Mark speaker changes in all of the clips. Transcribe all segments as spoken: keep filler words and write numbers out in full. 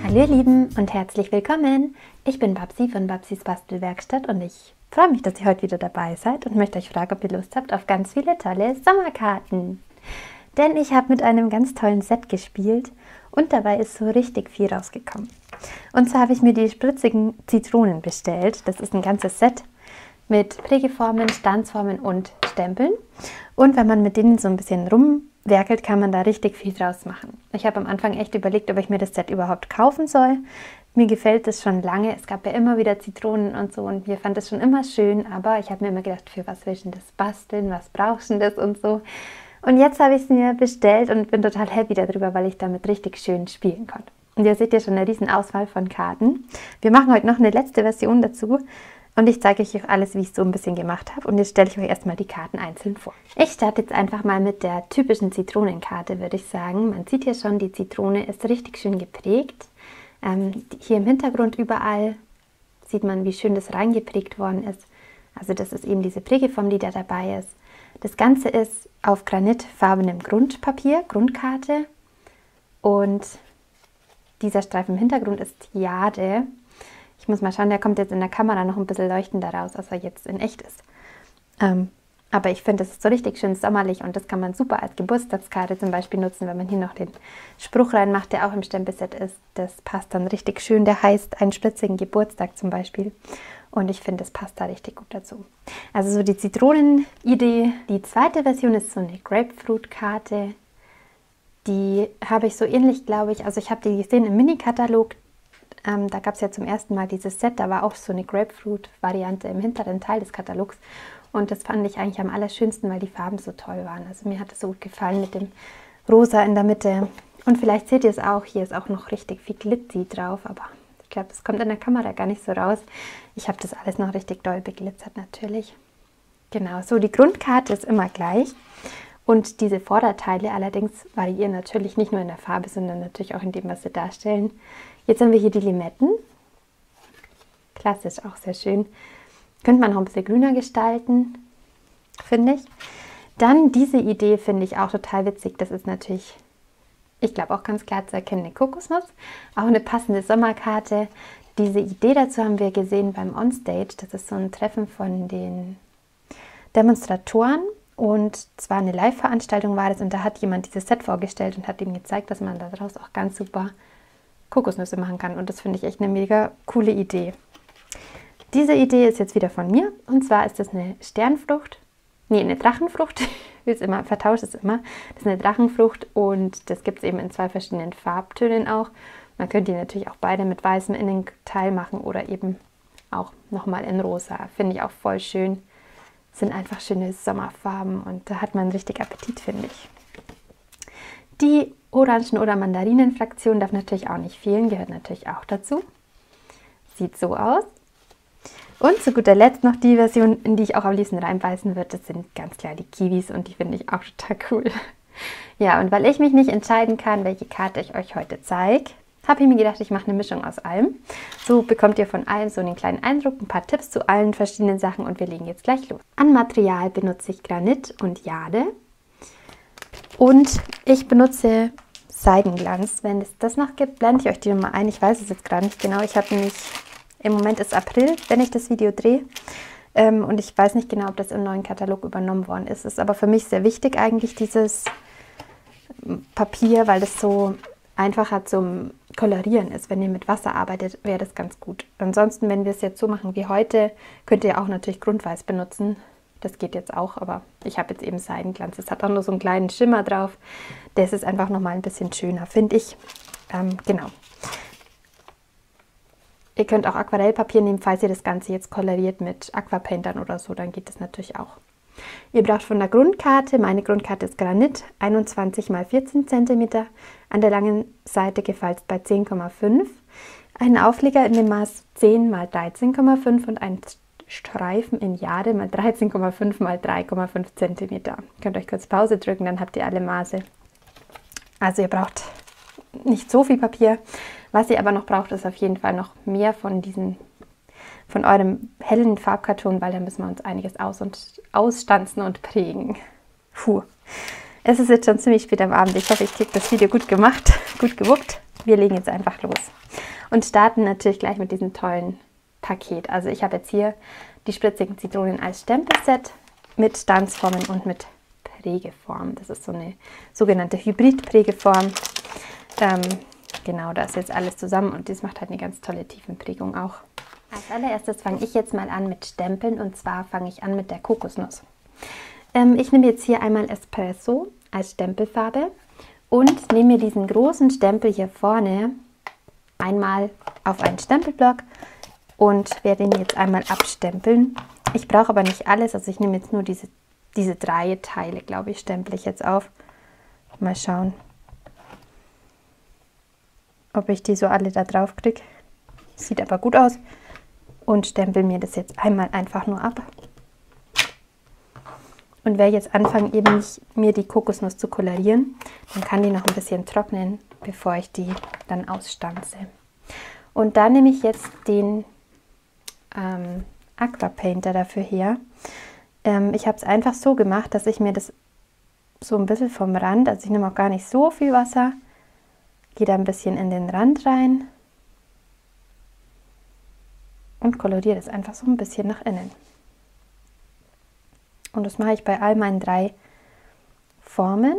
Speaker 1: Hallo ihr Lieben und herzlich willkommen. Ich bin Babsi von Babsis Bastelwerkstatt und ich freue mich, dass ihr heute wieder dabei seid und möchte euch fragen, ob ihr Lust habt auf ganz viele tolle Sommerkarten. Denn ich habe mit einem ganz tollen Set gespielt und dabei ist so richtig viel rausgekommen. Und zwar habe ich mir die spritzigen Zitronen bestellt. Das ist ein ganzes Set mit Prägeformen, Stanzformen und Stempeln. Und wenn man mit denen so ein bisschen rumwerkelt, kann man da richtig viel draus machen. Ich habe am Anfang echt überlegt, ob ich mir das Set überhaupt kaufen soll. Mir gefällt das schon lange. Es gab ja immer wieder Zitronen und so und mir fand das schon immer schön. Aber ich habe mir immer gedacht, für was will ich denn das basteln? Was brauchst du denn das und so? Und jetzt habe ich es mir bestellt und bin total happy darüber, weil ich damit richtig schön spielen konnte. Und ihr seht ja schon eine riesen Auswahl von Karten. Wir machen heute noch eine letzte Version dazu. Und ich zeige euch auch alles, wie ich es so ein bisschen gemacht habe. Und jetzt stelle ich euch erstmal die Karten einzeln vor. Ich starte jetzt einfach mal mit der typischen Zitronenkarte, würde ich sagen. Man sieht hier schon, die Zitrone ist richtig schön geprägt. Ähm, hier im Hintergrund überall sieht man, wie schön das reingeprägt worden ist. Also das ist eben diese Prägeform, die da dabei ist. Das Ganze ist auf granitfarbenem Grundpapier, Grundkarte. Und dieser Streifen im Hintergrund ist Jade. Ich muss mal schauen, der kommt jetzt in der Kamera noch ein bisschen leuchtender raus, als er jetzt in echt ist. Ähm, aber ich finde, das ist so richtig schön sommerlich und das kann man super als Geburtstagskarte zum Beispiel nutzen, wenn man hier noch den Spruch reinmacht, der auch im Stempelset ist. Das passt dann richtig schön. Der heißt einen spritzigen Geburtstag zum Beispiel. Und ich finde, das passt da richtig gut dazu. Also so die Zitronen-Idee. Die zweite Version ist so eine Grapefruit-Karte. Die habe ich so ähnlich, glaube ich. Also ich habe die gesehen im Mini-Katalog. Ähm, da gab es ja zum ersten Mal dieses Set, da war auch so eine Grapefruit-Variante im hinteren Teil des Katalogs und das fand ich eigentlich am allerschönsten, weil die Farben so toll waren. Also mir hat es so gut gefallen mit dem Rosa in der Mitte und vielleicht seht ihr es auch, hier ist auch noch richtig viel Glitzy drauf, aber ich glaube, das kommt in der Kamera gar nicht so raus. Ich habe das alles noch richtig doll beglitzert natürlich. Genau, so die Grundkarte ist immer gleich und diese Vorderteile allerdings variieren natürlich nicht nur in der Farbe, sondern natürlich auch in dem, was sie darstellen. Jetzt haben wir hier die Limetten. Klassisch, auch sehr schön. Könnte man noch ein bisschen grüner gestalten, finde ich. Dann diese Idee finde ich auch total witzig. Das ist natürlich, ich glaube auch ganz klar zu erkennen, eine Kokosnuss. Auch eine passende Sommerkarte. Diese Idee dazu haben wir gesehen beim Onstage. Das ist so ein Treffen von den Demonstratoren. Und zwar eine Live-Veranstaltung war das. Und da hat jemand dieses Set vorgestellt und hat ihm gezeigt, dass man daraus auch ganz super Kokosnüsse machen kann und das finde ich echt eine mega coole Idee. Diese Idee ist jetzt wieder von mir und zwar ist das eine Sternfrucht, nee, eine Drachenfrucht, wie es immer, vertauscht es immer. Das ist eine Drachenfrucht und das gibt es eben in zwei verschiedenen Farbtönen auch. Man könnte die natürlich auch beide mit weißem Innenteil machen oder eben auch nochmal in rosa. Finde ich auch voll schön. Sind einfach schöne Sommerfarben und da hat man richtig Appetit, finde ich. Die Orangen- oder Mandarinenfraktion darf natürlich auch nicht fehlen, gehört natürlich auch dazu. Sieht so aus. Und zu guter Letzt noch die Version, in die ich auch am liebsten reinbeißen würde, das sind ganz klar die Kiwis und die finde ich auch total cool. Ja, und weil ich mich nicht entscheiden kann, welche Karte ich euch heute zeige, habe ich mir gedacht, ich mache eine Mischung aus allem. So bekommt ihr von allem so einen kleinen Eindruck, ein paar Tipps zu allen verschiedenen Sachen und wir legen jetzt gleich los. An Material benutze ich Granit und Jade. Und ich benutze Seidenglanz. Wenn es das noch gibt, blende ich euch die Nummer ein. Ich weiß es jetzt gerade nicht genau. Ich habe nämlich, im Moment ist April, wenn ich das Video drehe. Ähm, und ich weiß nicht genau, ob das im neuen Katalog übernommen worden ist. Es ist aber für mich sehr wichtig eigentlich, dieses Papier, weil das so einfacher zum Kolorieren ist. Wenn ihr mit Wasser arbeitet, wäre das ganz gut. Ansonsten, wenn wir es jetzt so machen wie heute, könnt ihr auch natürlich Grundweiß benutzen. Das geht jetzt auch, aber ich habe jetzt eben Seidenglanz. Es hat auch nur so einen kleinen Schimmer drauf. Das ist einfach nochmal ein bisschen schöner, finde ich. Ähm, genau. Ihr könnt auch Aquarellpapier nehmen, falls ihr das Ganze jetzt koloriert mit Aquapaintern oder so, dann geht das natürlich auch. Ihr braucht von der Grundkarte, meine Grundkarte ist Granit, einundzwanzig mal vierzehn Zentimeter, an der langen Seite gefalzt bei zehn Komma fünf, einen Aufleger in dem Maß zehn mal dreizehn Komma fünf und ein Streifen in Jade mal dreizehn Komma fünf mal drei Komma fünf Zentimeter. Ihr könnt euch kurz Pause drücken, dann habt ihr alle Maße. Also ihr braucht nicht so viel Papier. Was ihr aber noch braucht, ist auf jeden Fall noch mehr von diesen, von eurem hellen Farbkarton, weil da müssen wir uns einiges aus und ausstanzen und prägen. Puh. Es ist jetzt schon ziemlich spät am Abend. Ich hoffe, ich kriege das Video gut gemacht, gut gewuppt. Wir legen jetzt einfach los. und starten natürlich gleich mit diesem tollen Paket. Also ich habe jetzt hier die spritzigen Zitronen als Stempelset mit Stanzformen und mit Prägeform. Das ist so eine sogenannte Hybrid-Prägeform. Ähm, genau, da ist jetzt alles zusammen und das macht halt eine ganz tolle Tiefenprägung auch. Als allererstes fange ich jetzt mal an mit Stempeln und zwar fange ich an mit der Kokosnuss. Ähm, ich nehme jetzt hier einmal Espresso als Stempelfarbe und nehme mir diesen großen Stempel hier vorne einmal auf einen Stempelblock und werde ihn jetzt einmal abstempeln. Ich brauche aber nicht alles, also ich nehme jetzt nur diese, diese drei Teile, glaube ich, stempel ich jetzt auf. Mal schauen, ob ich die so alle da drauf kriege. Sieht aber gut aus. Und stempel mir das jetzt einmal einfach nur ab. Und werde jetzt anfangen, eben nicht, mir die Kokosnuss zu kolorieren. Dann kann die noch ein bisschen trocknen, bevor ich die dann ausstanze. Und da nehme ich jetzt den ähm, Aqua Painter dafür her. Ähm, ich habe es einfach so gemacht, dass ich mir das so ein bisschen vom Rand, also ich nehme auch gar nicht so viel Wasser, gehe da ein bisschen in den Rand rein und koloriere das einfach so ein bisschen nach innen. Und das mache ich bei all meinen drei Formen.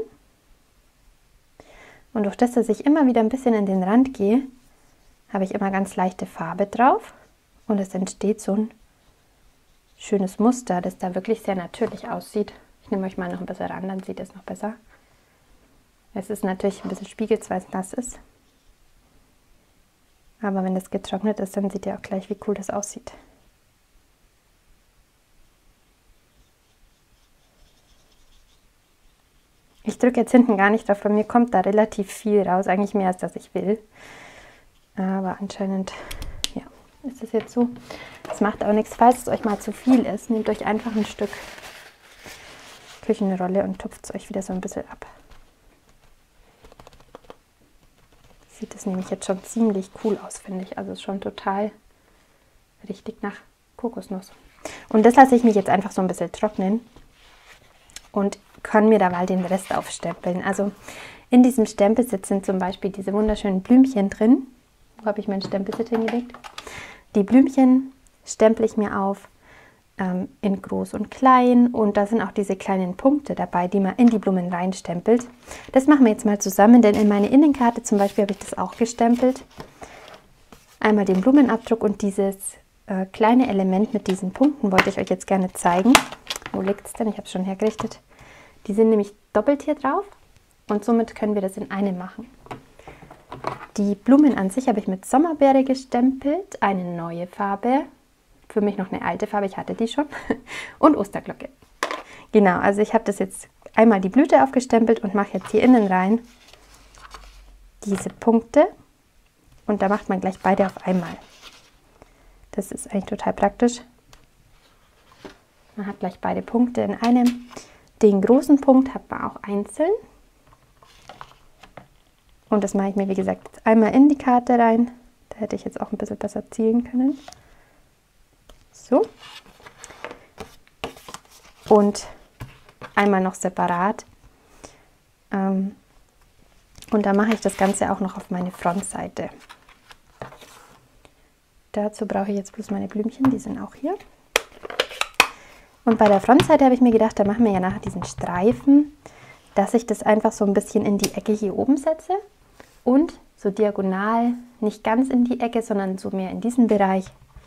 Speaker 1: Und durch das, dass ich immer wieder ein bisschen in den Rand gehe, habe ich immer ganz leichte Farbe drauf. Und es entsteht so ein schönes Muster, das da wirklich sehr natürlich aussieht. Ich nehme euch mal noch ein bisschen ran, dann sieht es noch besser. Es ist natürlich ein bisschen spiegelt, weil es nass ist. Aber wenn das getrocknet ist, dann seht ihr auch gleich, wie cool das aussieht. Ich drücke jetzt hinten gar nicht drauf, bei mir kommt da relativ viel raus, eigentlich mehr als das ich will. Aber anscheinend, ja, ist es jetzt so. Das macht auch nichts, falls es euch mal zu viel ist. Nehmt euch einfach ein Stück Küchenrolle und tupft es euch wieder so ein bisschen ab. Sieht das nämlich jetzt schon ziemlich cool aus, finde ich. Also ist schon total richtig nach Kokosnuss. Und das lasse ich mich jetzt einfach so ein bisschen trocknen und kann mir da mal den Rest aufstempeln. Also in diesem Stempelset sind zum Beispiel diese wunderschönen Blümchen drin. Wo habe ich mein Stempelset hingelegt? Die Blümchen stempel ich mir auf ähm, in groß und klein und da sind auch diese kleinen Punkte dabei, die man in die Blumen reinstempelt. Das machen wir jetzt mal zusammen, denn in meine Innenkarte zum Beispiel habe ich das auch gestempelt. Einmal den Blumenabdruck und dieses äh, kleine Element mit diesen Punkten wollte ich euch jetzt gerne zeigen. Wo liegt es denn? Ich habe es schon hergerichtet. Die sind nämlich doppelt hier drauf und somit können wir das in einem machen. Die Blumen an sich habe ich mit Sommerbeere gestempelt, eine neue Farbe, für mich noch eine alte Farbe, ich hatte die schon, und Osterglocke. Genau, also ich habe das jetzt einmal die Blüte aufgestempelt und mache jetzt hier innen rein diese Punkte und da macht man gleich beide auf einmal. Das ist eigentlich total praktisch. Man hat gleich beide Punkte in einem. Den großen Punkt hat man auch einzeln. Und das mache ich mir, wie gesagt, einmal in die Karte rein. Da hätte ich jetzt auch ein bisschen besser zielen können. So. Und einmal noch separat. Und da mache ich das Ganze auch noch auf meine Frontseite. Dazu brauche ich jetzt bloß meine Blümchen, die sind auch hier. Und bei der Frontseite habe ich mir gedacht, da machen wir ja nachher diesen Streifen, dass ich das einfach so ein bisschen in die Ecke hier oben setze und so diagonal, nicht ganz in die Ecke, sondern so mehr in diesen Bereich.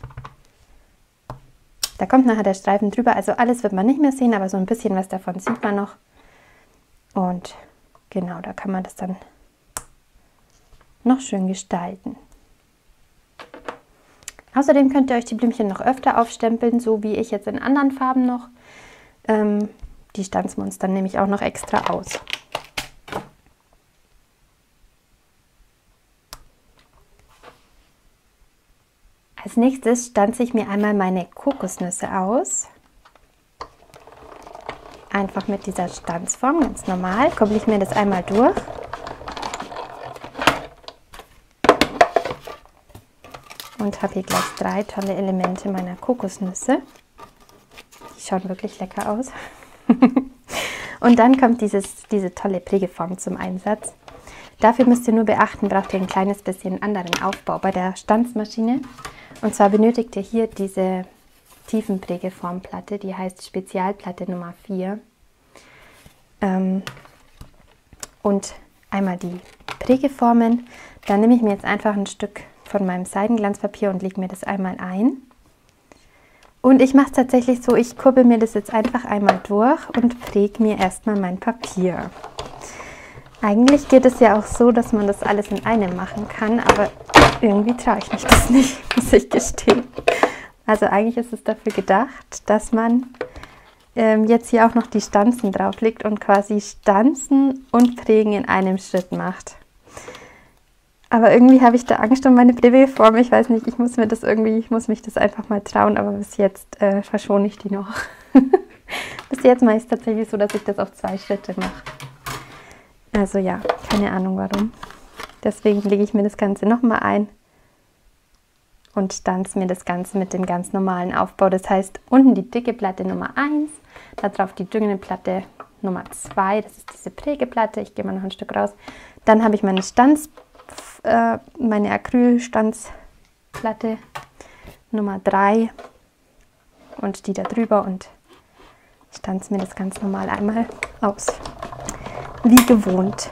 Speaker 1: Da kommt nachher der Streifen drüber, also alles wird man nicht mehr sehen, aber so ein bisschen was davon sieht man noch. Und genau, da kann man das dann noch schön gestalten. Außerdem könnt ihr euch die Blümchen noch öfter aufstempeln, so wie ich jetzt in anderen Farben noch. Ähm, die stanzen wir uns dann nämlich auch noch extra aus. Als nächstes stanze ich mir einmal meine Kokosnüsse aus. Einfach mit dieser Stanzform, ganz normal, koppel ich mir das einmal durch. Und habe hier gleich drei tolle Elemente meiner Kokosnüsse. Die schauen wirklich lecker aus. Und dann kommt dieses, diese tolle Prägeform zum Einsatz. Dafür müsst ihr nur beachten, braucht ihr ein kleines bisschen anderen Aufbau bei der Stanzmaschine. Und zwar benötigt ihr hier diese Tiefenprägeformplatte, die heißt Spezialplatte Nummer vier. Ähm, und einmal die Prägeformen. Dann nehme ich mir jetzt einfach ein Stück von meinem Seidenglanzpapier und lege mir das einmal ein. Und ich mache es tatsächlich so, ich kurbel mir das jetzt einfach einmal durch und präge mir erstmal mein Papier. Eigentlich geht es ja auch so, dass man das alles in einem machen kann, aber irgendwie traue ich mich das nicht, muss ich gestehen. Also eigentlich ist es dafür gedacht, dass man ähm, jetzt hier auch noch die Stanzen drauf legt und quasi Stanzen und Prägen in einem Schritt macht. Aber irgendwie habe ich da Angst um meine Prägeform. Ich weiß nicht, ich muss mir das irgendwie, ich muss mich das einfach mal trauen, aber bis jetzt äh, verschone ich die noch. Bis jetzt mache ich es tatsächlich so, dass ich das auf zwei Schritte mache. Also ja, keine Ahnung warum. Deswegen lege ich mir das Ganze nochmal ein und stanze mir das Ganze mit dem ganz normalen Aufbau. Das heißt, unten die dicke Platte Nummer eins, darauf die dünne Platte Nummer zwei, das ist diese Prägeplatte. Ich gehe mal noch ein Stück raus. Dann habe ich meine Stanz, äh, meine Acrylstanzplatte Nummer drei und die da drüber und stanze mir das ganz normal einmal aus. Wie gewohnt.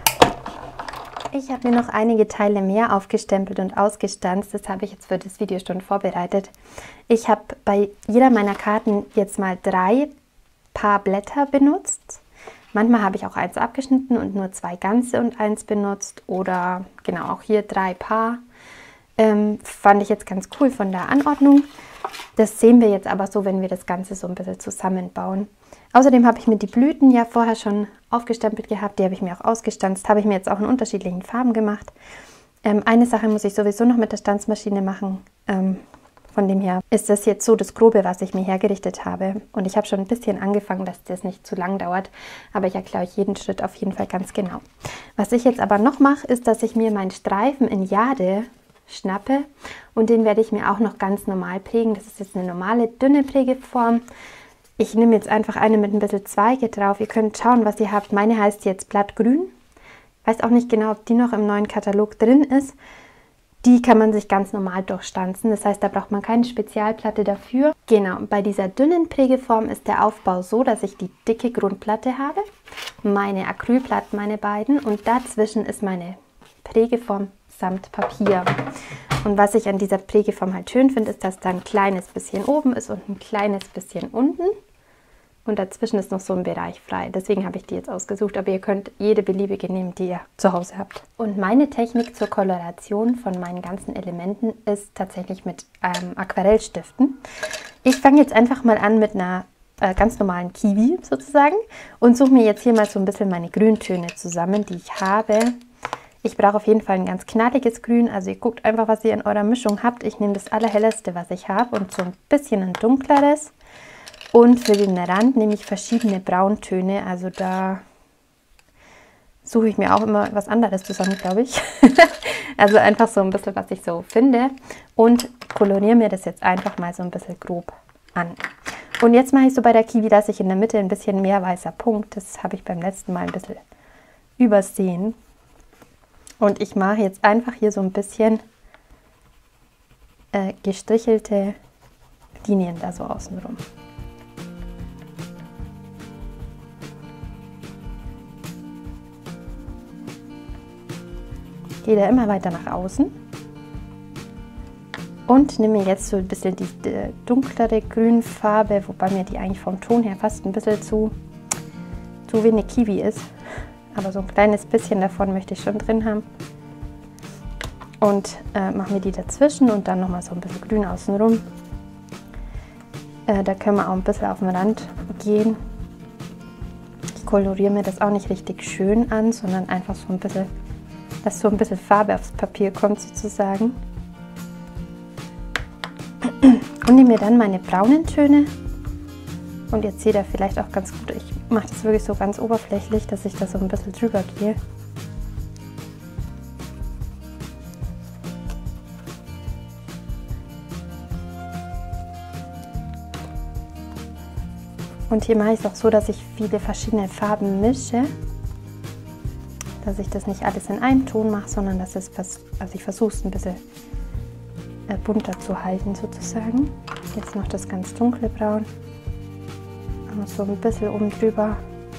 Speaker 1: Ich habe mir noch einige Teile mehr aufgestempelt und ausgestanzt. Das habe ich jetzt für das Video schon vorbereitet. Ich habe bei jeder meiner Karten jetzt mal drei Paar Blätter benutzt. Manchmal habe ich auch eins abgeschnitten und nur zwei ganze und eins benutzt. Oder genau, auch hier drei Paar. Ähm, fand ich jetzt ganz cool von der Anordnung. Das sehen wir jetzt aber so, wenn wir das Ganze so ein bisschen zusammenbauen. Außerdem habe ich mir die Blüten ja vorher schon aufgestempelt gehabt. Die habe ich mir auch ausgestanzt. Habe ich mir jetzt auch in unterschiedlichen Farben gemacht. Ähm, eine Sache muss ich sowieso noch mit der Stanzmaschine machen. Ähm, von dem her ist das jetzt so das Grobe, was ich mir hergerichtet habe. Und ich habe schon ein bisschen angefangen, dass das nicht zu lang dauert. Aber ich erkläre euch jeden Schritt auf jeden Fall ganz genau. Was ich jetzt aber noch mache, ist, dass ich mir meinen Streifen in Jade schnappe. Und den werde ich mir auch noch ganz normal prägen. Das ist jetzt eine normale, dünne Prägeform. Ich nehme jetzt einfach eine mit ein bisschen Zweige drauf. Ihr könnt schauen, was ihr habt. Meine heißt jetzt Blattgrün. Weiß auch nicht genau, ob die noch im neuen Katalog drin ist. Die kann man sich ganz normal durchstanzen. Das heißt, da braucht man keine Spezialplatte dafür. Genau, bei dieser dünnen Prägeform ist der Aufbau so, dass ich die dicke Grundplatte habe. Meine Acrylplatten, meine beiden. Und dazwischen ist meine Prägeform samt Papier. Und was ich an dieser Prägeform halt schön finde, ist, dass da ein kleines bisschen oben ist und ein kleines bisschen unten. Und dazwischen ist noch so ein Bereich frei. Deswegen habe ich die jetzt ausgesucht, aber ihr könnt jede beliebige nehmen, die ihr zu Hause habt. Und meine Technik zur Koloration von meinen ganzen Elementen ist tatsächlich mit ähm, Aquarellstiften. Ich fange jetzt einfach mal an mit einer äh, ganz normalen Kiwi sozusagen und suche mir jetzt hier mal so ein bisschen meine Grüntöne zusammen, die ich habe. Ich brauche auf jeden Fall ein ganz knalliges Grün, also ihr guckt einfach, was ihr in eurer Mischung habt. Ich nehme das allerhellste, was ich habe und so ein bisschen ein dunkleres. Und für den Rand nehme ich verschiedene Brauntöne, also da suche ich mir auch immer was anderes zusammen, glaube ich. Also einfach so ein bisschen, was ich so finde und koloriere mir das jetzt einfach mal so ein bisschen grob an. Und jetzt mache ich so bei der Kiwi, dass ich in der Mitte ein bisschen mehr weißer Punkt, das habe ich beim letzten Mal ein bisschen übersehen. Und ich mache jetzt einfach hier so ein bisschen äh, gestrichelte Linien da so außenrum. Gehe da immer weiter nach außen und nehme mir jetzt so ein bisschen die, die dunklere Grünfarbe, wobei mir die eigentlich vom Ton her fast ein bisschen zu, zu wenig Kiwi ist. Aber so ein kleines bisschen davon möchte ich schon drin haben. Und äh, mache mir die dazwischen und dann nochmal so ein bisschen grün außenrum. Äh, da können wir auch ein bisschen auf den Rand gehen. Ich koloriere mir das auch nicht richtig schön an, sondern einfach so ein bisschen, dass so ein bisschen Farbe aufs Papier kommt sozusagen. Und nehme mir dann meine braunen Töne. Und jetzt seht ihr vielleicht auch ganz gut, ich mache das wirklich so ganz oberflächlich, dass ich da so ein bisschen drüber gehe. Und hier mache ich es auch so, dass ich viele verschiedene Farben mische. dass ich das nicht alles in einem Ton mache, sondern dass es, also ich versuche es ein bisschen bunter zu halten sozusagen. Jetzt noch das ganz dunkle Braun. Noch so ein bisschen oben drüber.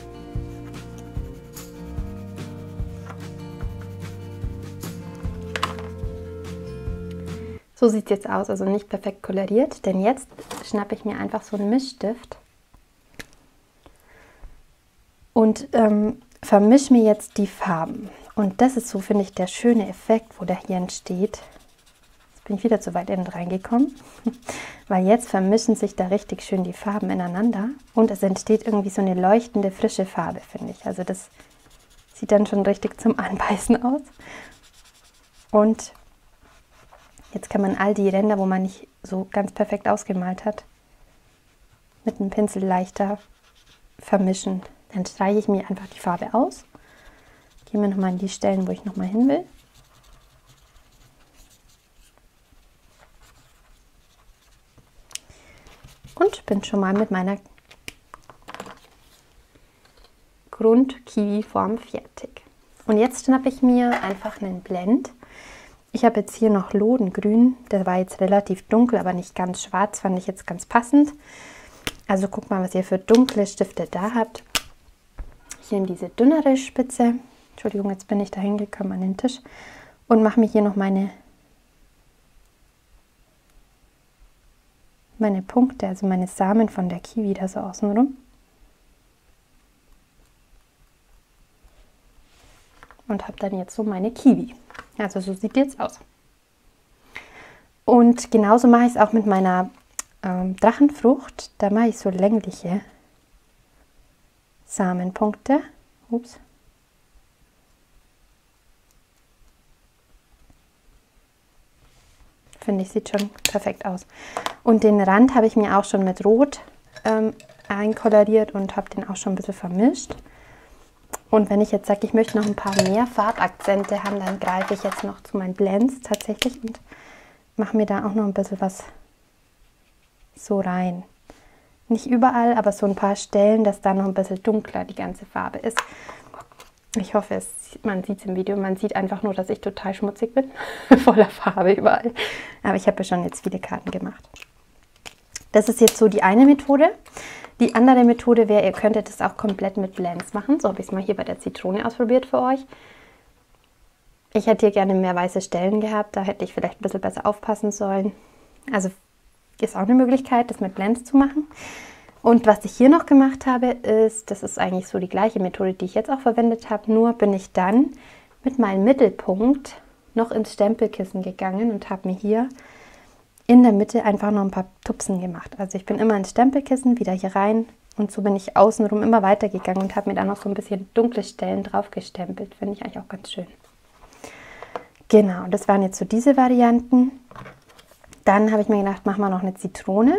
Speaker 1: So sieht es jetzt aus, also nicht perfekt koloriert, denn jetzt schnappe ich mir einfach so einen Mischstift und ähm, vermische mir jetzt die Farben. Und das ist so, finde ich, der schöne Effekt, wo der hier entsteht. Jetzt bin ich wieder zu weit innen reingekommen, weil jetzt vermischen sich da richtig schön die Farben ineinander und es entsteht irgendwie so eine leuchtende, frische Farbe, finde ich. Also das sieht dann schon richtig zum Anbeißen aus. Und jetzt kann man all die Ränder, wo man nicht so ganz perfekt ausgemalt hat, mit einem Pinsel leichter vermischen. Dann streiche ich mir einfach die Farbe aus. Gehen wir nochmal an die Stellen, wo ich nochmal hin will. Und bin schon mal mit meiner Grund-Kiwi-Form fertig. Und jetzt schnappe ich mir einfach einen Blend. Ich habe jetzt hier noch Lodengrün, der war jetzt relativ dunkel, aber nicht ganz schwarz, fand ich jetzt ganz passend. Also guckt mal, was ihr für dunkle Stifte da habt. Ich nehme diese dünnere Spitze, Entschuldigung, jetzt bin ich da hingekommen an den Tisch und mache mir hier noch meine, meine Punkte, also meine Samen von der Kiwi da so außenrum. Und habe dann jetzt so meine Kiwi. Also so sieht die jetzt aus. Und genauso mache ich es auch mit meiner ähm, Drachenfrucht. Da mache ich so längliche Samenpunkte. Ups. Finde ich, sieht schon perfekt aus. Und den Rand habe ich mir auch schon mit Rot ähm, einkoloriert und habe den auch schon ein bisschen vermischt. Und wenn ich jetzt sage, ich möchte noch ein paar mehr Farbakzente haben, dann greife ich jetzt noch zu meinen Blends tatsächlich und mache mir da auch noch ein bisschen was so rein. Nicht überall, aber so ein paar Stellen, dass da noch ein bisschen dunkler die ganze Farbe ist. Ich hoffe, es, man sieht es im Video. Man sieht einfach nur, dass ich total schmutzig bin. Voller Farbe überall. Aber ich habe ja schon jetzt viele Karten gemacht. Das ist jetzt so die eine Methode. Die andere Methode wäre, ihr könntet es auch komplett mit Blends machen. So habe ich es mal hier bei der Zitrone ausprobiert für euch. Ich hätte hier gerne mehr weiße Stellen gehabt. Da hätte ich vielleicht ein bisschen besser aufpassen sollen. Also ist auch eine Möglichkeit, das mit Blends zu machen. Und was ich hier noch gemacht habe, ist, das ist eigentlich so die gleiche Methode, die ich jetzt auch verwendet habe. Nur bin ich dann mit meinem Mittelpunkt noch ins Stempelkissen gegangen und habe mir hier in der Mitte einfach noch ein paar Tupsen gemacht. Also ich bin immer ins Stempelkissen, wieder hier rein und so bin ich außenrum immer weiter gegangen und habe mir dann noch so ein bisschen dunkle Stellen drauf gestempelt. Finde ich eigentlich auch ganz schön. Genau, das waren jetzt so diese Varianten. Dann habe ich mir gedacht, machen wir noch eine Zitrone.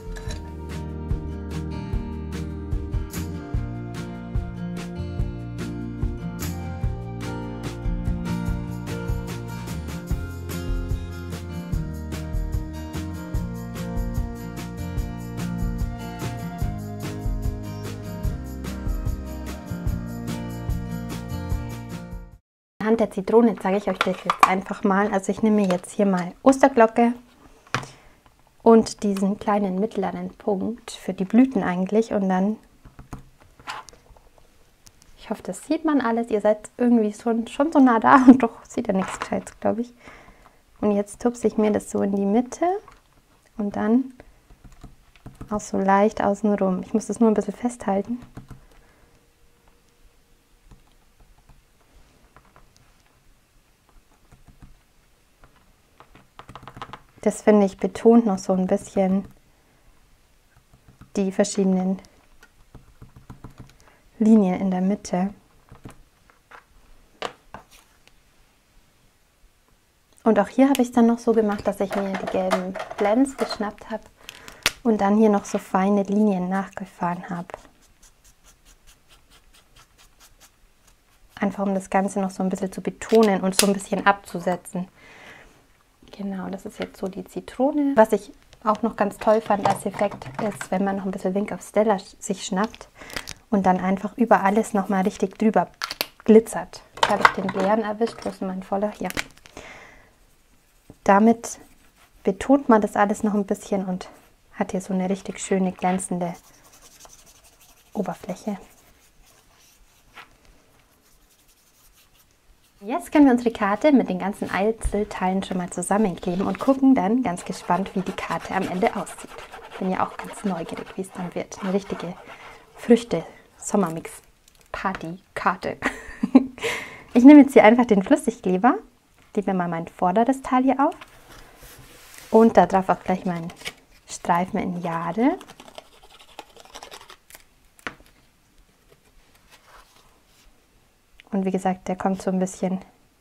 Speaker 1: Anhand der Zitrone zeige ich euch das jetzt einfach mal. Also ich nehme jetzt hier mal Osterglocke und diesen kleinen mittleren Punkt für die Blüten eigentlich und dann, ich hoffe, das sieht man alles. Ihr seid irgendwie schon, schon so nah da und doch sieht ja nichts Gescheites, glaube ich. Und jetzt tupse ich mir das so in die Mitte und dann auch so leicht außenrum. Ich muss das nur ein bisschen festhalten. Das, finde ich, betont noch so ein bisschen die verschiedenen Linien in der Mitte. Und auch hier habe ich es dann noch so gemacht, dass ich mir die gelben Blends geschnappt habe und dann hier noch so feine Linien nachgefahren habe. Einfach um das Ganze noch so ein bisschen zu betonen und so ein bisschen abzusetzen. Genau, das ist jetzt so die Zitrone. Was ich auch noch ganz toll fand als Effekt ist, wenn man noch ein bisschen Wink of Stella sich schnappt und dann einfach über alles nochmal richtig drüber glitzert. Jetzt habe ich den leeren erwischt. Wo ist mein voller? Hier. Damit betont man das alles noch ein bisschen und hat hier so eine richtig schöne glänzende Oberfläche. Jetzt können wir unsere Karte mit den ganzen Einzelteilen schon mal zusammenkleben und gucken dann ganz gespannt, wie die Karte am Ende aussieht. Bin ja auch ganz neugierig, wie es dann wird. Eine richtige Früchte-Sommermix-Party-Karte. Ich nehme jetzt hier einfach den Flüssigkleber, lege mir mal mein vorderes Teil hier auf und da drauf auch gleich meinen Streifen in Jade. Und wie gesagt, der kommt so ein bisschen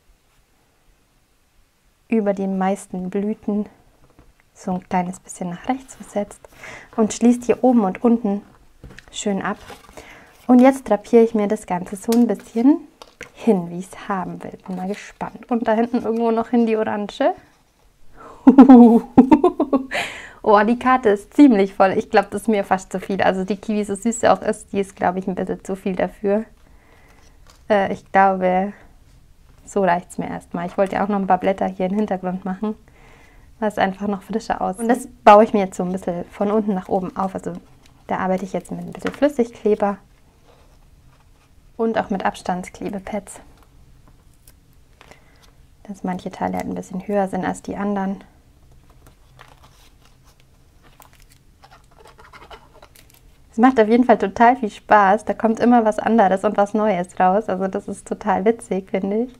Speaker 1: über die meisten Blüten so ein kleines bisschen nach rechts versetzt und schließt hier oben und unten schön ab. Und jetzt drapiere ich mir das Ganze so ein bisschen hin, wie ich es haben will. Bin mal gespannt. Und da hinten irgendwo noch hin die Orange. Oh, die Karte ist ziemlich voll. Ich glaube, das ist mir fast zu viel. Also die Kiwi, so süß sie auch ist, die ist, glaube ich, ein bisschen zu viel dafür. Äh, ich glaube, so reicht es mir erstmal. Ich wollte ja auch noch ein paar Blätter hier im Hintergrund machen, was einfach noch frischer aussieht. Und das baue ich mir jetzt so ein bisschen von unten nach oben auf. Also da arbeite ich jetzt mit ein bisschen Flüssigkleber und auch mit Abstandsklebepads, dass manche Teile halt ein bisschen höher sind als die anderen. Es macht auf jeden Fall total viel Spaß. Da kommt immer was anderes und was Neues raus. Also das ist total witzig, finde ich.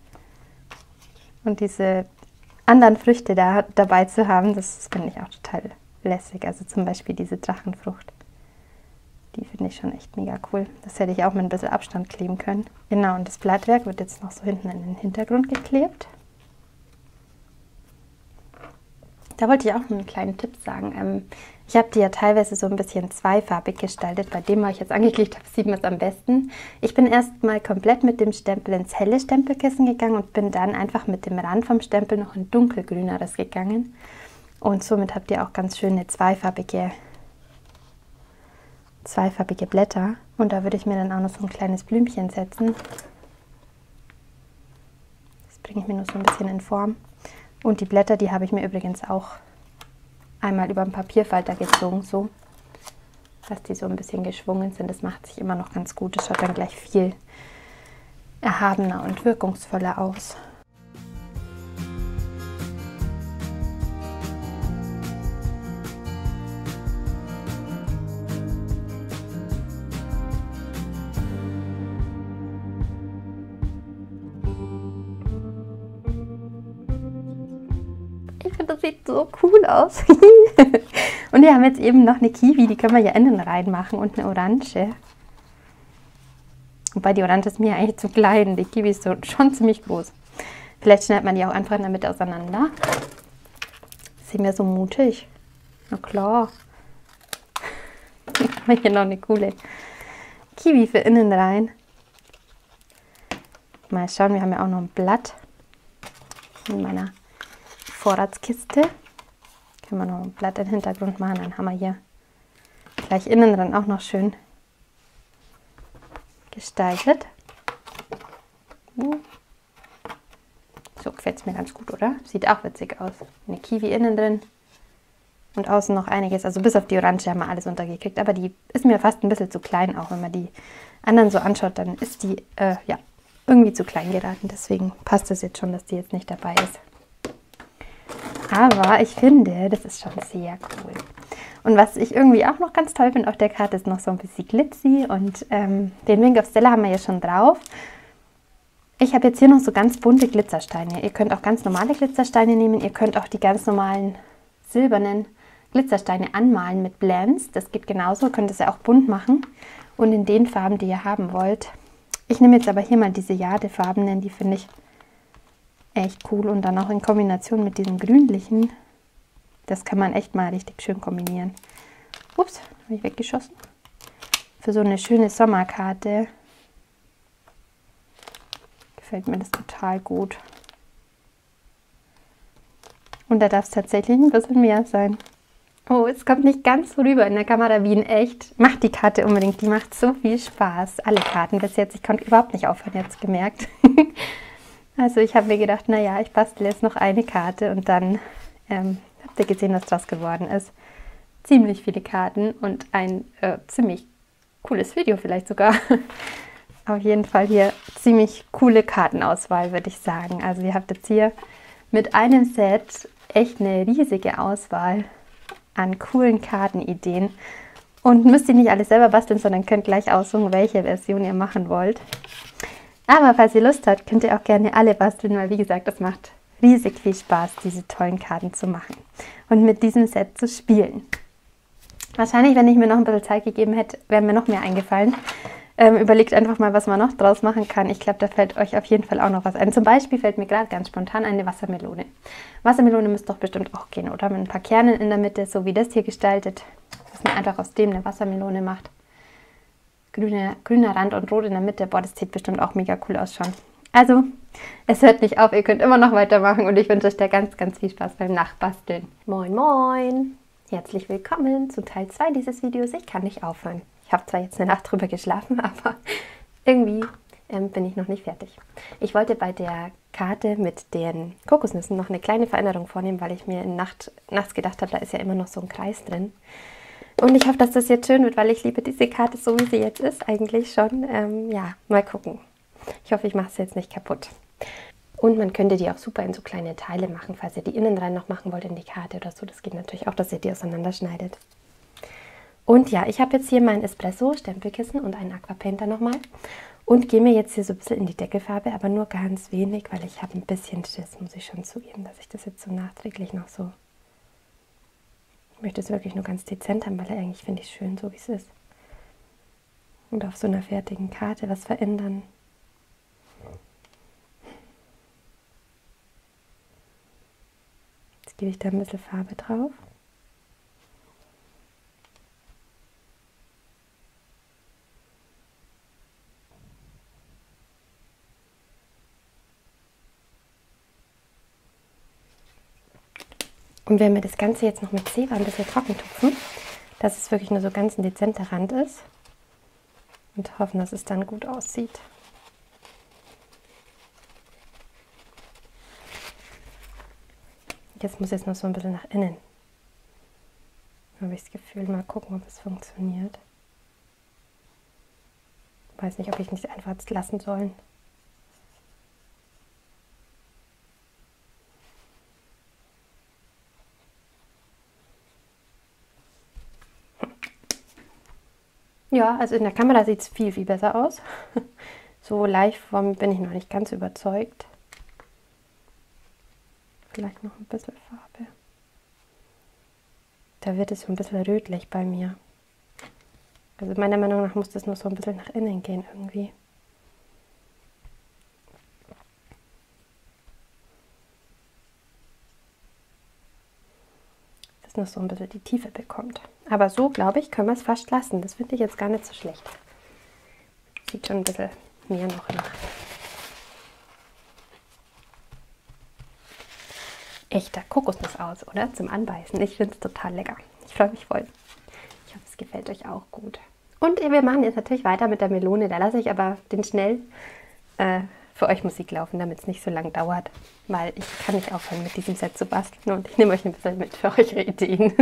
Speaker 1: Und diese anderen Früchte da dabei zu haben, das finde ich auch total lässig. Also zum Beispiel diese Drachenfrucht. Die finde ich schon echt mega cool. Das hätte ich auch mit ein bisschen Abstand kleben können. Genau, und das Blattwerk wird jetzt noch so hinten in den Hintergrund geklebt. Da wollte ich auch noch einen kleinen Tipp sagen. Ähm, ich habe die ja teilweise so ein bisschen zweifarbig gestaltet. Bei dem, was ich jetzt angeklebt habe, sieht man es am besten. Ich bin erstmal komplett mit dem Stempel ins helle Stempelkissen gegangen und bin dann einfach mit dem Rand vom Stempel noch in dunkelgrüneres gegangen. Und somit habt ihr auch ganz schöne zweifarbige, zweifarbige Blätter. Und da würde ich mir dann auch noch so ein kleines Blümchen setzen. Das bringe ich mir nur so ein bisschen in Form. Und die Blätter, die habe ich mir übrigens auch einmal über den Papierfalter gezogen, so, dass die so ein bisschen geschwungen sind. Das macht sich immer noch ganz gut. Das schaut dann gleich viel erhabener und wirkungsvoller aus. Ich finde, das sieht so cool aus. Und wir haben jetzt eben noch eine Kiwi, die können wir ja innen reinmachen und eine Orange. Wobei die Orange ist mir eigentlich zu klein, die Kiwi ist so schon ziemlich groß. Vielleicht schneidet man die auch einfach in der Mitte auseinander. Sind wir so mutig? Na klar. Ich habe hier noch eine coole Kiwi für innen rein. Mal schauen, wir haben ja auch noch ein Blatt in meiner Vorratskiste. Können wir noch ein Blatt im Hintergrund machen, dann haben wir hier gleich innen dran auch noch schön gestaltet. So gefällt es mir ganz gut, oder? Sieht auch witzig aus. Eine Kiwi innen drin und außen noch einiges. Also bis auf die Orange haben wir alles untergekriegt, aber die ist mir fast ein bisschen zu klein, auch wenn man die anderen so anschaut, dann ist die äh, ja irgendwie zu klein geraten. Deswegen passt es jetzt schon, dass die jetzt nicht dabei ist. Aber ich finde, das ist schon sehr cool. Und was ich irgendwie auch noch ganz toll finde auf der Karte, ist noch so ein bisschen Glitzy. Und ähm, den Wink of Stella haben wir ja schon drauf. Ich habe jetzt hier noch so ganz bunte Glitzersteine. Ihr könnt auch ganz normale Glitzersteine nehmen. Ihr könnt auch die ganz normalen silbernen Glitzersteine anmalen mit Blends. Das geht genauso. Ihr könnt es ja auch bunt machen. Und in den Farben, die ihr haben wollt. Ich nehme jetzt aber hier mal diese Jadefarbenen. Die finde ich echt cool. Und dann auch in Kombination mit diesem grünlichen. Das kann man echt mal richtig schön kombinieren. Ups, habe ich weggeschossen. Für so eine schöne Sommerkarte gefällt mir das total gut. Und da darf es tatsächlich ein bisschen mehr sein. Oh, es kommt nicht ganz so rüber in der Kamera wie in echt. Macht die Karte unbedingt, die macht so viel Spaß. Alle Karten bis jetzt, ich konnte überhaupt nicht aufhören, jetzt gemerkt. Also ich habe mir gedacht, naja, ich bastle jetzt noch eine Karte und dann ähm, habt ihr gesehen, was draus geworden ist. Ziemlich viele Karten und ein äh, ziemlich cooles Video vielleicht sogar. Auf jeden Fall hier ziemlich coole Kartenauswahl, würde ich sagen. Also ihr habt jetzt hier mit einem Set echt eine riesige Auswahl an coolen Kartenideen und müsst ihr nicht alles selber basteln, sondern könnt gleich aussuchen, welche Version ihr machen wollt. Aber falls ihr Lust habt, könnt ihr auch gerne alle basteln, weil wie gesagt, es macht riesig viel Spaß, diese tollen Karten zu machen und mit diesem Set zu spielen. Wahrscheinlich, wenn ich mir noch ein bisschen Zeit gegeben hätte, wäre mir noch mehr eingefallen. Ähm, überlegt einfach mal, was man noch draus machen kann. Ich glaube, da fällt euch auf jeden Fall auch noch was ein. Zum Beispiel fällt mir gerade ganz spontan eine Wassermelone. Wassermelone müsste doch bestimmt auch gehen, oder? Mit ein paar Kernen in der Mitte, so wie das hier gestaltet. Dass man einfach aus dem eine Wassermelone macht. Grüne, grüner Rand und rot in der Mitte. Boah, das sieht bestimmt auch mega cool aus schon. Also, es hört nicht auf. Ihr könnt immer noch weitermachen und ich wünsche euch da ganz, ganz viel Spaß beim Nachbasteln. Moin, moin! Herzlich willkommen zu Teil zwei dieses Videos. Ich kann nicht aufhören. Ich habe zwar jetzt eine Nacht drüber geschlafen, aber irgendwie ähm, bin ich noch nicht fertig. Ich wollte bei der Karte mit den Kokosnüssen noch eine kleine Veränderung vornehmen, weil ich mir in Nacht, nachts gedacht habe, da ist ja immer noch so ein Kreis drin. Und ich hoffe, dass das jetzt schön wird, weil ich liebe diese Karte so, wie sie jetzt ist, eigentlich schon. Ähm, ja, mal gucken. Ich hoffe, ich mache es jetzt nicht kaputt. Und man könnte die auch super in so kleine Teile machen, falls ihr die innen rein noch machen wollt in die Karte oder so. Das geht natürlich auch, dass ihr die auseinanderschneidet. Und ja, ich habe jetzt hier mein Espresso-Stempelkissen und einen Aquapainter nochmal und gehe mir jetzt hier so ein bisschen in die Deckelfarbe, aber nur ganz wenig, weil ich habe ein bisschen Schiss, muss ich schon zugeben, dass ich das jetzt so nachträglich noch so... Ich möchte es wirklich nur ganz dezent haben, weil eigentlich finde ich es schön, so wie es ist. Und auf so einer fertigen Karte was verändern. Jetzt gebe ich da ein bisschen Farbe drauf. Und wenn wir das Ganze jetzt noch mit Zewa ein bisschen trocken tupfen, dass es wirklich nur so ganz ein dezenter Rand ist und hoffen, dass es dann gut aussieht. Jetzt muss es noch so ein bisschen nach innen. Habe ich das Gefühl, mal gucken, ob es funktioniert. Ich weiß nicht, ob ich nicht einfach lassen sollen. Ja, also in der Kamera sieht es viel, viel besser aus. So live vom bin ich noch nicht ganz überzeugt. Vielleicht noch ein bisschen Farbe. Da wird es so ein bisschen rötlich bei mir. Also meiner Meinung nach muss das nur so ein bisschen nach innen gehen irgendwie. Dass noch so ein bisschen die Tiefe bekommt. Aber so, glaube ich, können wir es fast lassen. Das finde ich jetzt gar nicht so schlecht. Sieht schon ein bisschen mehr noch nach echter Kokosnuss aus, oder? Zum Anbeißen. Ich finde es total lecker. Ich freue mich voll. Ich hoffe, es gefällt euch auch gut. Und wir machen jetzt natürlich weiter mit der Melone. Da lasse ich aber den schnell äh, für euch Musik laufen, damit es nicht so lang dauert. Weil ich kann nicht aufhören, mit diesem Set zu basteln. Und ich nehme euch ein bisschen mit für eure Ideen.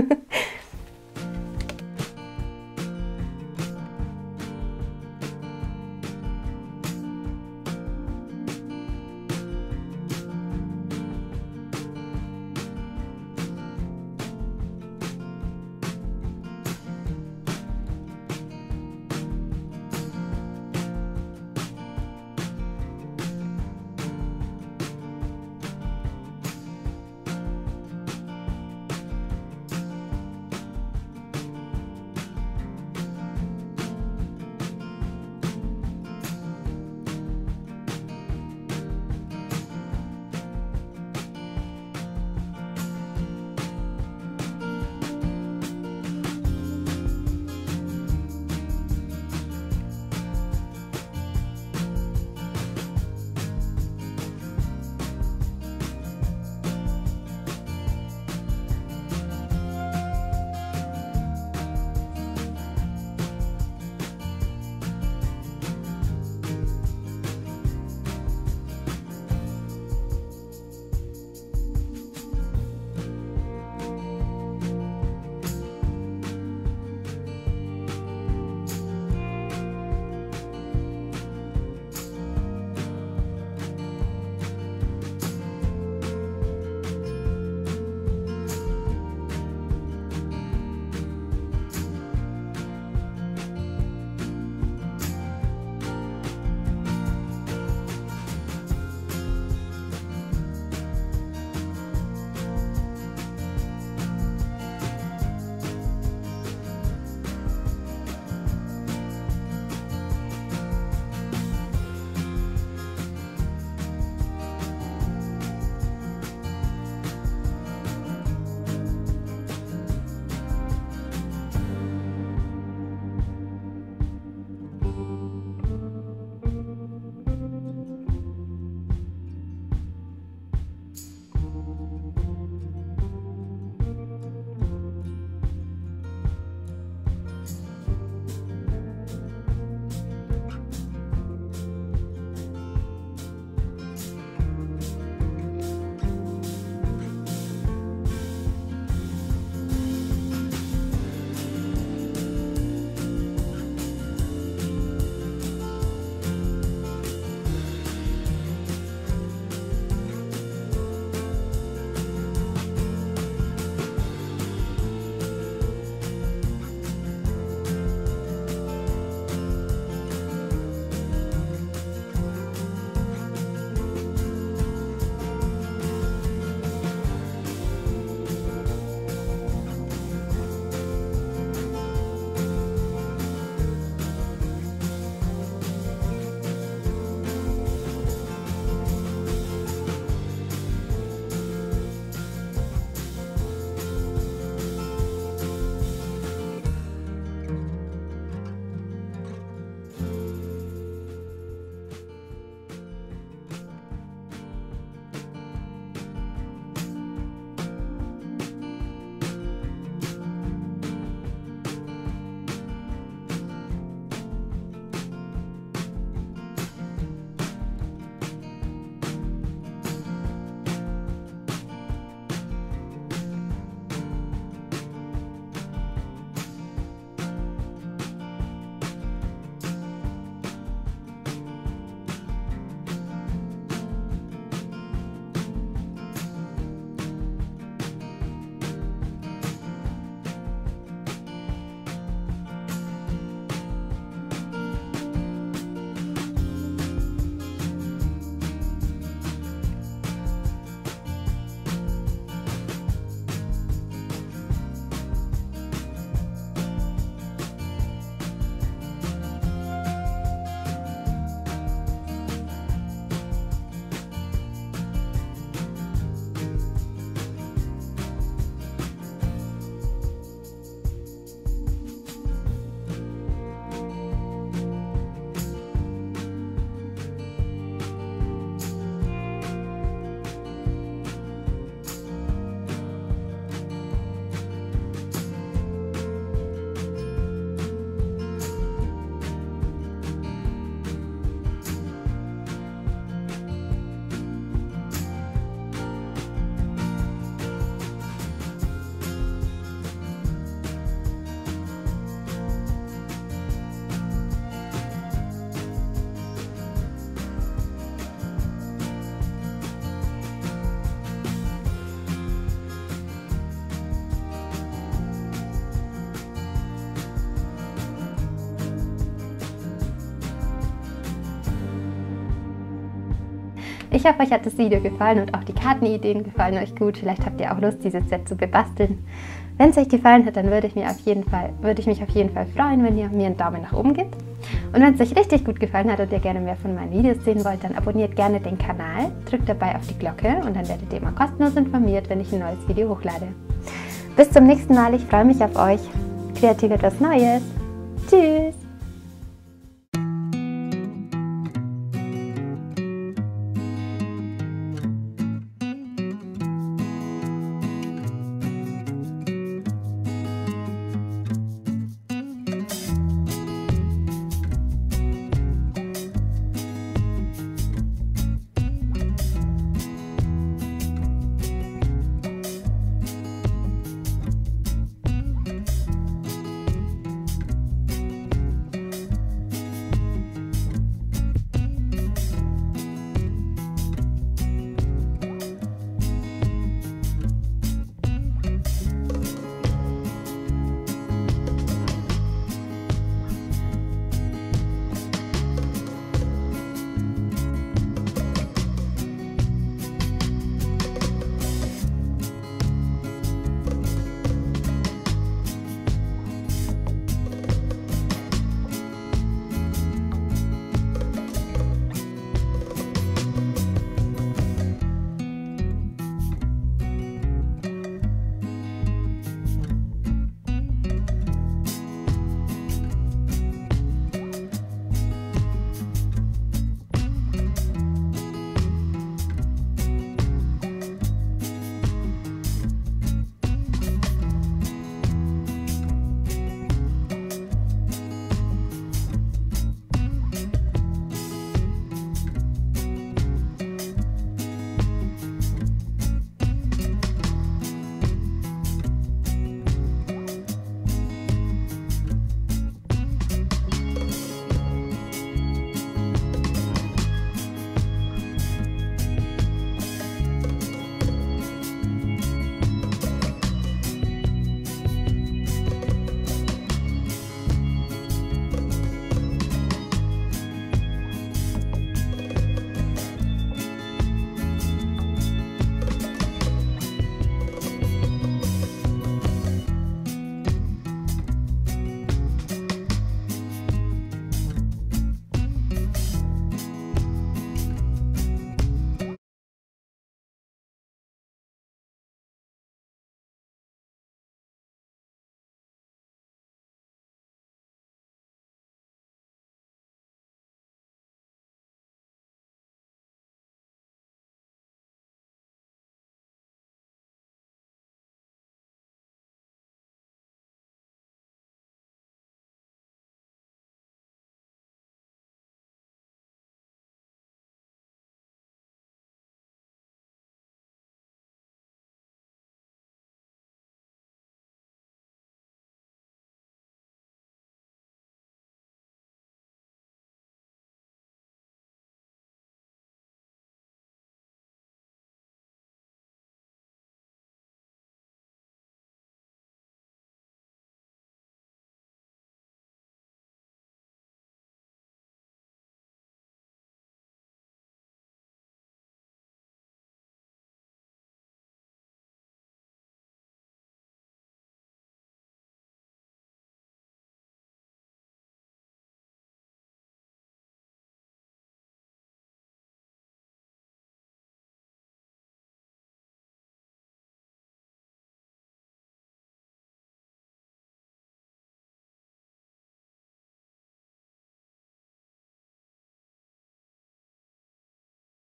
Speaker 1: Ich hoffe, euch hat das Video gefallen und auch die Kartenideen gefallen euch gut. Vielleicht habt ihr auch Lust, dieses Set zu bebasteln. Wenn es euch gefallen hat, dann würde ich, mir auf jeden Fall, würde ich mich auf jeden Fall freuen, wenn ihr mir einen Daumen nach oben gebt. Und wenn es euch richtig gut gefallen hat und ihr gerne mehr von meinen Videos sehen wollt, dann abonniert gerne den Kanal, drückt dabei auf die Glocke und dann werdet ihr immer kostenlos informiert, wenn ich ein neues Video hochlade. Bis zum nächsten Mal, ich freue mich auf euch. Kreativ etwas Neues. Tschüss!